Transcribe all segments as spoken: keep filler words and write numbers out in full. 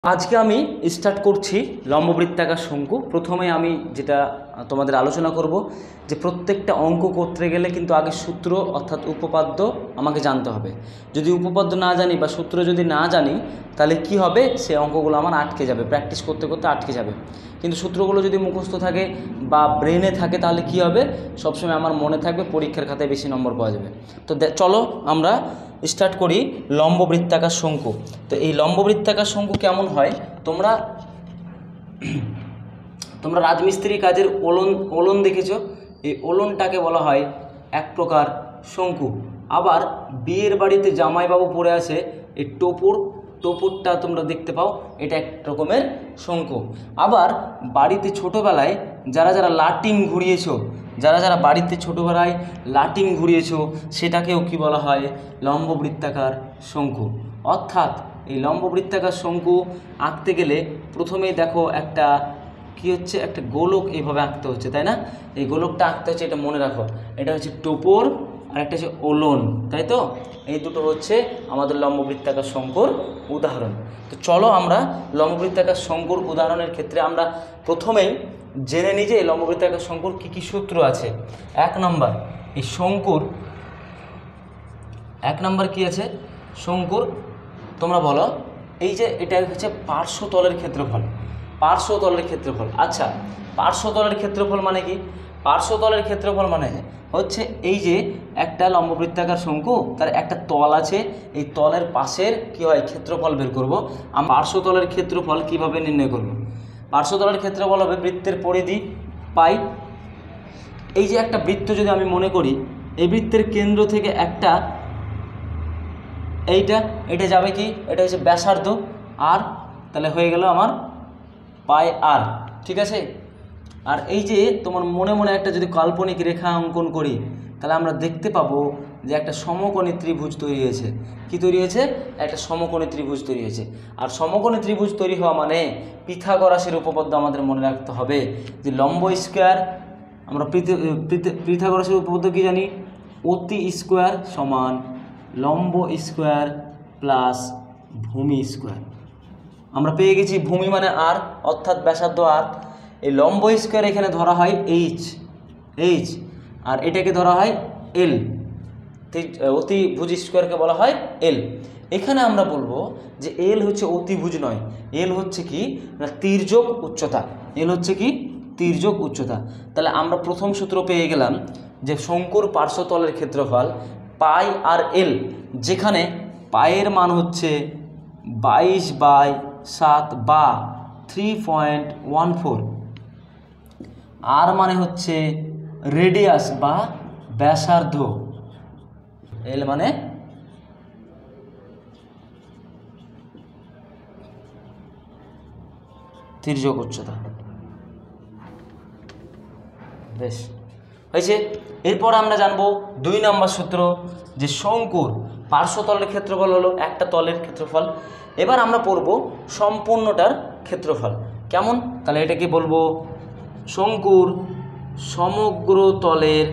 আজকে আমি স্টার্ট করছি লম্ববৃত্তাকার শঙ্কু। প্রথমে আমি যেটা তোমাদের আলোচনা করব যে প্রত্যেকটা অঙ্ক করতে গেলে কিন্তু আগে সূত্র অর্থাৎ উপপাদ্য আমাকে জানতে হবে। যদি উপপাদ্য না জানি বা সূত্র যদি না জানি তাহলে কি হবে, সে অঙ্কগুলো আমার আটকে যাবে, প্র্যাকটিস করতে করতে আটকে যাবে। কিন্তু সূত্রগুলো যদি মুখস্থ থাকে বা ব্রেনে থাকে তাহলে কি হবে, সবসময় আমার মনে থাকবে, পরীক্ষার খাতায় বেশি নম্বর পাওয়া যাবে। তো চলো আমরা স্টার্ট করি লম্ববৃত্তাকার শঙ্কু। তো এই লম্ববৃত্তাকার শঙ্কু কেমন হয়, তোমরা তোমরা রাজমিস্ত্রি কাজের ওলন ওলন দেখেছো। এই ওলনটাকে বলা হয় এক প্রকার শঙ্কু। আবার বিয়ের বাড়িতে জামাইবাবু পড়ে আছে এই টোপর, টোপরটা তোমরা দেখতে পাও, এটা এক রকমের শঙ্কু। আবার বাড়িতে ছোটোবেলায় যারা যারা লাটিম ঘুরিয়েছো, যারা যারা বাড়িতে ছোটোবেলায় লাটিম ঘুরিয়েছো সেটাকেও কি বলা হয়, লম্ববৃত্তাকার শঙ্কু। অর্থাৎ এই লম্ববৃত্তাকার শঙ্কু আঁকতে গেলে প্রথমেই দেখো একটা কি হচ্ছে, একটা গোলক এইভাবে আঁকতে হচ্ছে, তাই না? এই গোলকটা আঁকতে হচ্ছে, এটা মনে রাখো, এটা হচ্ছে টোপর আর একটা হচ্ছে ওলন, তাই তো? এই দুটো হচ্ছে আমাদের লম্ববৃত্তাকার শঙ্কুর উদাহরণ। তো চলো আমরা লম্ববৃত্তাকার শঙ্কুর উদাহরণের ক্ষেত্রে আমরা প্রথমেই জেনে নিই যে এই লম্ববৃত্তাকার শঙ্কুর কী কী সূত্র আছে। এক নম্বর, এই শঙ্কুর এক নম্বর কি আছে শঙ্কুর, তোমরা বলো, এই যে এটা হচ্ছে পার্শ্বতলের ক্ষেত্রফল, পার্শ্বতলের ক্ষেত্রফল। আচ্ছা, পার্শ্বতলের ক্ষেত্রফল মানে কি? পার্শ্বতলের ক্ষেত্রফল মানে হচ্ছে এই যে একটা লম্ববৃত্তাকার শঙ্কু, তার একটা তল আছে, এই তলের পাশের কি হয় ক্ষেত্রফল বের করব। আমরা পার্শ্বতলের ক্ষেত্রফল কিভাবে নির্ণয় করব? পার্শ্বতলের ক্ষেত্রফল হবে বৃত্তের পরিধি পাই। এই যে একটা বৃত্ত যদি আমি মনে করি, এই বৃত্তের কেন্দ্র থেকে একটা এইটা এটা যাবে কি, এটা হচ্ছে ব্যাসার্ধ আর, তাহলে হয়ে গেল আমার পাই আর, ঠিক আছে? আর এই যে তোমার মনে মনে একটা যদি কাল্পনিক রেখা অঙ্কন করি, তাহলে আমরা দেখতে পাবো যে একটা সমকোণী ত্রিভুজ তৈরি হয়েছে। কি তৈরি হয়েছে? একটা সমকোণী ত্রিভুজ তৈরি হয়েছে। আর সমকোণী ত্রিভুজ তৈরি হওয়া মানে পিথাগোরাসের উপপাদ্য আমাদের মনে রাখতে হবে যে লম্ব স্কোয়ার, আমরা পিথাগোরাসের উপপাদ্য কি জানি, অতি স্কোয়ার সমান লম্ব স্কোয়ার প্লাস ভূমি স্কোয়ার। আমরা পেয়ে গেছি ভূমি মানে আর, অর্থাৎ ব্যাসার্ধ আর। এই লম্ব স্কোয়ার এখানে ধরা হয় এইচ, এইচ, আর এটাকে ধরা হয় এল। অতিভুজ স্কোয়ারকে বলা হয় এল। এখানে আমরা বলবো যে এল হচ্ছে অতিভুজ নয়, এল হচ্ছে কি না তির্যক উচ্চতা, এল হচ্ছে কি তির্যক উচ্চতা। তাহলে আমরা প্রথম সূত্র পেয়ে গেলাম যে শঙ্কুর পার্শ্বতলের ক্ষেত্রফল পাই আর এল, যেখানে পায়ের মান হচ্ছে বাইশ বাই সাত বা থ্রি পয়েন্ট ওয়ান ফোর, আর মানে হচ্ছে রেডিয়াস বা ব্যাসার্ধ, এল মানে তির্যক উচ্চতা। বেশ হয়েছে। এরপর আমরা জানবো দুই নম্বর সূত্র, যে শঙ্কুর পার্শ্বতলের ক্ষেত্রফল হলো একটা তলের ক্ষেত্রফল। এবার আমরা পড়ব সম্পূর্ণটার ক্ষেত্রফল কেমন। তাহলে এটা কি বলবো, শঙ্কুর সমগ্র তলের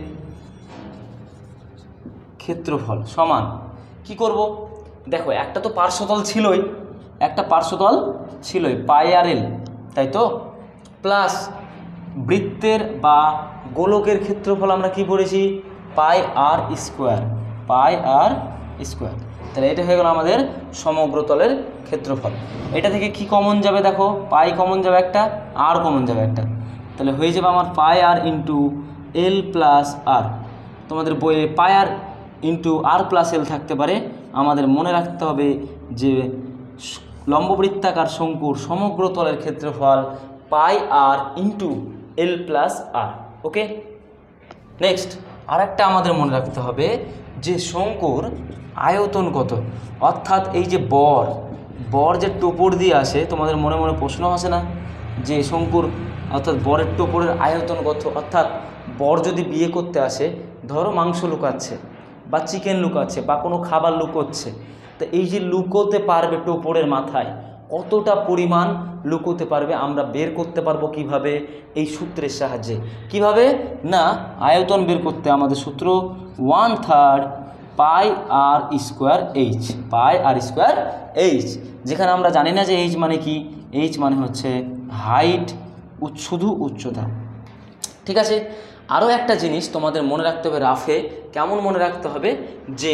ক্ষেত্রফল সমান কি করব, দেখো একটা তো পার্শ্বতল ছিলই, একটা পার্শ্বতল ছিলই পাই আর এল, তাই তো, প্লাস বৃত্তের বা গোলকের ক্ষেত্রফল আমরা কি পড়েছি, পাই আর স্কোয়ার, পাই আর স্কোয়ার। তাহলে এটা হয়ে গেল আমাদের সমগ্র তলের ক্ষেত্রফল। এটা থেকে কি কমন যাবে, দেখো পাই কমন যাবে একটা, আর কমন যাবে একটা, তাহলে হয়ে যাবে আমার পাই আর ইন্টু এল প্লাস আর। তোমাদের বইয়ে পাই আর ইন্টু আর প্লাস এল থাকতে পারে। আমাদের মনে রাখতে হবে যে লম্ববৃত্তাকার শঙ্কুর সমগ্র তলের ক্ষেত্রফল pi r into l plus r. Okay, next আর একটা আমাদের মনে রাখতে হবে যে শঙ্কুর আয়তন কত, অর্থাৎ এই যে বর, বর যে টোপর দিয়ে আসে, তোমাদের মনে মনে প্রশ্ন আসে না যে শঙ্কুর অর্থাৎ বরের টোপরের আয়তন কত। অর্থাৎ বর যদি বিয়ে করতে আসে, ধরো মাংস লুকাচ্ছে বা চিকেন লুকাচ্ছে বা কোনো খাবার লুকোচ্ছে, তো এই যে লুকোতে পারবে টোপরের মাথায় কতটা পরিমাণ লুকোতে পারবে আমরা বের করতে পারবো কিভাবে, এই সূত্রের সাহায্যে। কিভাবে না, আয়তন বের করতে আমাদের সূত্র one third pi r square h, pi r square h, যেখানে আমরা জানি না যে এইচ মানে কি, এইচ মানে হচ্ছে হাইট, শুধু উচ্চতা। ঠিক আছে, আরও একটা জিনিস তোমাদের মনে রাখতে হবে রাফে, কেমন মনে রাখতে হবে যে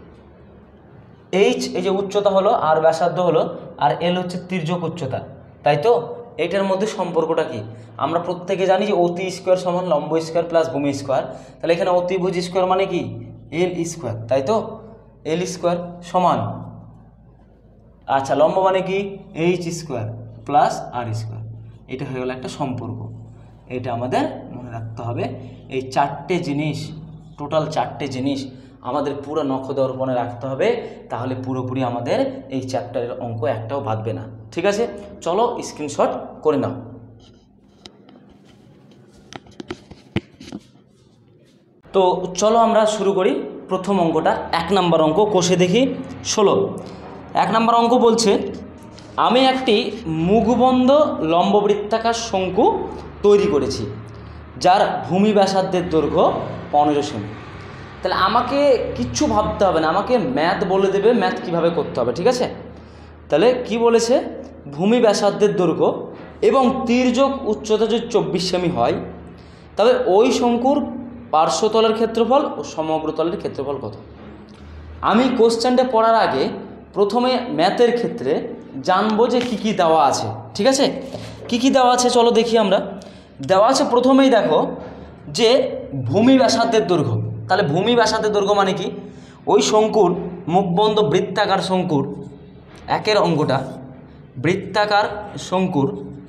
এইচ এই যে উচ্চতা হলো আর ব্যাসার্ধ হলো, আর এল হচ্ছে তির্যক উচ্চতা, তাই তো? এইটার মধ্যে সম্পর্কটা কি আমরা প্রত্যেকে জানি যে অতি স্কোয়ার সমান লম্ব স্কোয়ার প্লাস ভূমি স্কোয়ার, তাহলে এখানে অতিভুজ স্কোয়ার মানে কি এল স্কোয়ার, তাই তো? এল স্কোয়ার সমান, আচ্ছা লম্ব মানে কি h square plus r square, এটা হয়ে গেল একটা সম্পর্ক। এটা আমাদের মনে রাখতে হবে। এই চারটে জিনিস, টোটাল চারটে জিনিস আমাদের পুরো নখদর্পণে রাখতে হবে, তাহলে পুরোপুরি আমাদের এই চ্যাপ্টারের অঙ্ক একটাও বাদবে না। ঠিক আছে, চলো স্ক্রিনশট করে নাও। তো চলো আমরা শুরু করি প্রথম অঙ্কটা, এক নম্বর অঙ্ক কোষে দেখি ষোলো। এক নম্বর অঙ্ক বলছে আমি একটি মুখবন্ধ লম্ববৃত্তাকার শঙ্কু তৈরি করেছি যার ভূমি ব্যাসার্ধের দৈর্ঘ্য পনেরো সেমি। তাহলে আমাকে কিচ্ছু ভাবতে হবে না, আমাকে ম্যাথ বলে দেবে, ম্যাথ কিভাবে করতে হবে। ঠিক আছে, তাহলে কি বলেছে, ভূমি ব্যাসার্ধের দৈর্ঘ্য এবং তির্যক উচ্চতা যদি চব্বিশ সেমি হয়, তবে ওই শঙ্কুর পার্শ্বতলের ক্ষেত্রফল ও সমগ্র তলের ক্ষেত্রফল কত। আমি কোশ্চেনটা পড়ার আগে প্রথমে ম্যাথের ক্ষেত্রে জানবো যে কী কী দেওয়া আছে। ঠিক আছে, কী কী দেওয়া আছে চলো দেখি আমরা। দেওয়া আছে প্রথমেই দেখো যে ভূমি ব্যাসার্ধের দৈর্ঘ্য, তাহলে ভূমি ব্যাসার্ধের দৈর্ঘ্য মানে কি, ওই শঙ্কুর মুখবন্ধ বৃত্তাকার শঙ্কুর, একের অঙ্কটা বৃত্তাকার শঙ্কুর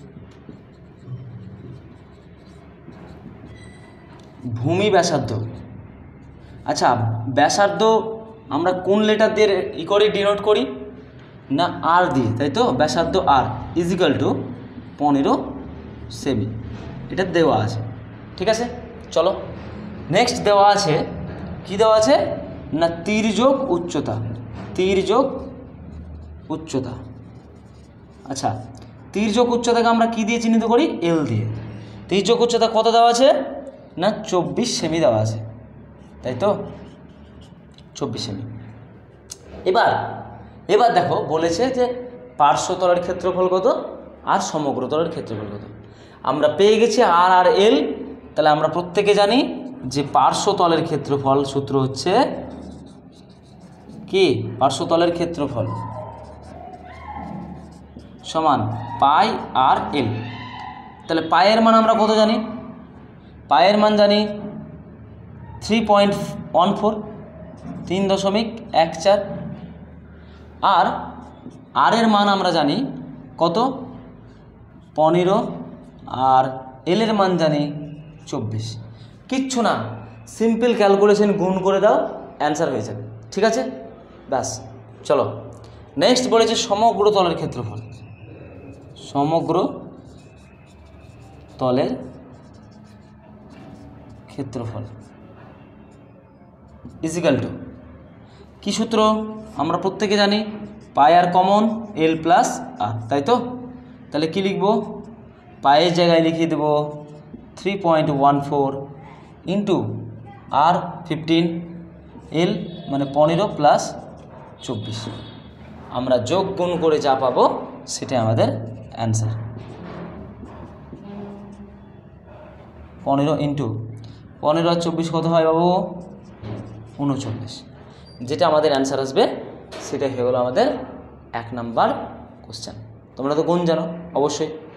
ভূমি ব্যাসার্ধ। আচ্ছা ব্যাসার্ধ আমরা কোন লেটার দিয়ে ই করি, ডিনোট করি না আর দিয়ে, তাই তো? ব্যাসার্ধ আর ইজিক্যাল টু পনেরো সেমি, এটা দেওয়া আছে। ঠিক আছে, চলো নেক্সট দেওয়া আছে, কি দেওয়া আছে না তির্যক উচ্চতা, তির্যক উচ্চতা। আচ্ছা তির্যক উচ্চতাকে আমরা কি দিয়ে চিহ্নিত করি, এল দিয়ে। তির্যক উচ্চতা কত দেওয়া আছে না চব্বিশ সেমি দেওয়া আছে, তাই তো? চব্বিশ সেমি। এবার এবার দেখো বলেছে যে পার্শ্বতলের ক্ষেত্রফল কত আর সমগ্র তলের ক্ষেত্রফল কত। আমরা পেয়ে গেছি আর আর এল, তাহলে আমরা প্রত্যেকে জানি যে পার্শ্বতলের ক্ষেত্রফল সূত্র হচ্ছে কি, পার্শ্বতলের ক্ষেত্রফল সমান পাই আর এল। তাহলে পায়ের মান আমরা কত জানি, পায়ের মান জানি থ্রি পয়েন্ট ওয়ান ফোর, তিন দশমিক এক চার, আর আর এর মান আমরা জানি কত পনেরো, আর এল এর মান জানি চব্বিশ। কিচ্ছু না, সিম্পল ক্যালকুলেশন গুণ করে দাও, অ্যান্সার হয়ে যাবে। ঠিক আছে, ব্যাস। চলো নেক্সট বলেছে সমগ্র তলের ক্ষেত্রফল, সমগ্র তলের ক্ষেত্রফল ইজিক্যাল টু কি সূত্র আমরা প্রত্যেকে জানি, পাই আর কমন এল প্লাস আর, তাই তো? তাহলে কি লিখব, পায়ের জায়গায় লিখিয়ে দেব three point one four into r fifteen, l মানে পনেরো প্লাস চব্বিশ। আমরা যোগ গুণ করে যা পাবো সেটাই আমাদের অ্যান্সার। পনেরো ইন্টু পনেরো আর চব্বিশ কত হয় বাবু, উনচল্লিশ। যেটা আমাদের অ্যান্সার আসবে সেটাই হয়ে গেলো আমাদের এক নাম্বার কোশ্চেন। তোমরা তো গুণ জানো অবশ্যই।